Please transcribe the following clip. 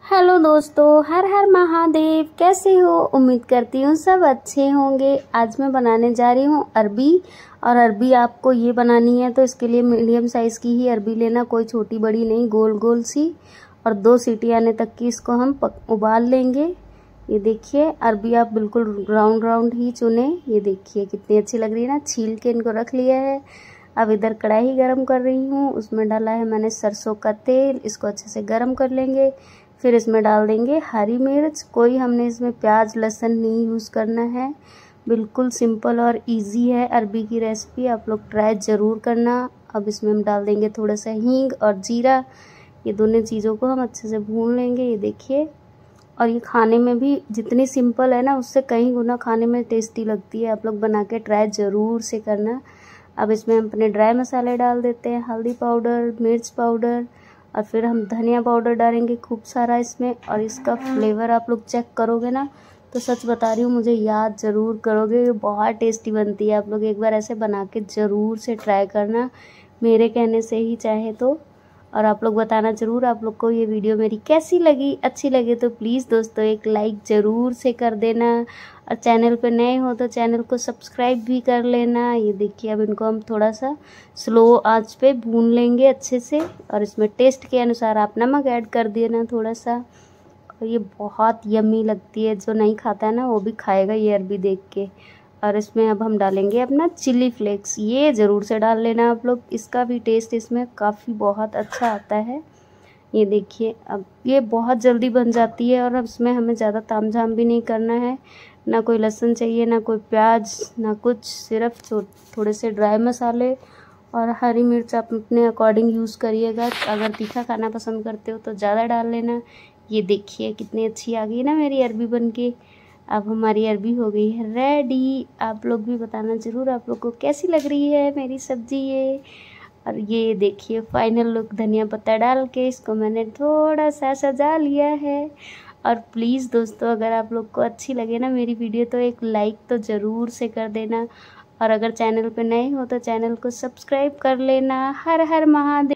Hello दोस्तों, हर हर महादेव। कैसे हो? उम्मीद करती हूँ सब अच्छे होंगे। आज मैं बनाने जा रही हूँ अरबी। और अरबी आपको ये बनानी है तो इसके लिए मीडियम साइज़ की ही अरबी लेना, कोई छोटी बड़ी नहीं, गोल गोल सी। और 2 सीटी आने तक की इसको हम उबाल लेंगे। ये देखिए, अरबी आप बिल्कुल राउंड राउंड ही चुने। ये देखिए कितनी अच्छी लग रही है ना। छील के इनको रख लिया है। अब इधर कढ़ाई गरम कर रही हूँ, उसमें डाला है मैंने सरसों का तेल। इसको अच्छे से गरम कर लेंगे। फिर इसमें डाल देंगे हरी मिर्च। कोई हमने इसमें प्याज लहसुन नहीं यूज़ करना है। बिल्कुल सिंपल और इजी है अरबी की रेसिपी, आप लोग ट्राई ज़रूर करना। अब इसमें हम डाल देंगे थोड़ा सा हींग और जीरा। ये दोनों चीज़ों को हम अच्छे से भून लेंगे। ये देखिए, और ये खाने में भी जितनी सिंपल है ना, उससे कहीं गुना खाने में टेस्टी लगती है। आप लोग बना के ट्राई ज़रूर से करना। अब इसमें हम अपने ड्राई मसाले डाल देते हैं, हल्दी पाउडर, मिर्च पाउडर, और फिर हम धनिया पाउडर डालेंगे खूब सारा इसमें। और इसका फ्लेवर आप लोग चेक करोगे ना तो सच बता रही हूँ, मुझे याद ज़रूर करोगे। ये बहुत टेस्टी बनती है। आप लोग एक बार ऐसे बना के ज़रूर से ट्राई करना, मेरे कहने से ही चाहे तो। और आप लोग बताना ज़रूर आप लोग को ये वीडियो मेरी कैसी लगी। अच्छी लगे तो प्लीज़ दोस्तों एक लाइक ज़रूर से कर देना। और चैनल पे नए हो तो चैनल को सब्सक्राइब भी कर लेना। ये देखिए, अब इनको हम थोड़ा सा स्लो आंच पे भून लेंगे अच्छे से। और इसमें टेस्ट के अनुसार आप नमक ऐड कर देना थोड़ा सा। और ये बहुत यम्मी लगती है, जो नहीं खाता है ना वो भी खाएगा ये अरबी देख के। और इसमें अब हम डालेंगे अपना चिली फ्लेक्स। ये ज़रूर से डाल लेना आप लोग, इसका भी टेस्ट इसमें काफ़ी बहुत अच्छा आता है। ये देखिए, अब ये बहुत जल्दी बन जाती है। और अब इसमें हमें ज़्यादा तामझाम भी नहीं करना है, ना कोई लहसुन चाहिए, ना कोई प्याज, ना कुछ। सिर्फ थोड़े से ड्राई मसाले और हरी मिर्च आप अपने अकॉर्डिंग यूज़ करिएगा। अगर तीखा खाना पसंद करते हो तो ज़्यादा डाल लेना। ये देखिए कितनी अच्छी आ गई ना मेरी अरबी बन के। अब हमारी अरबी हो गई है रेडी। आप लोग भी बताना ज़रूर आप लोग को कैसी लग रही है मेरी सब्ज़ी ये। और ये देखिए फाइनल लुक, धनिया पत्ता डाल के इसको मैंने थोड़ा सा सजा लिया है। और प्लीज़ दोस्तों, अगर आप लोग को अच्छी लगे ना मेरी वीडियो तो एक लाइक तो ज़रूर से कर देना। और अगर चैनल पे नए हो तो चैनल को सब्सक्राइब कर लेना। हर हर महादेव।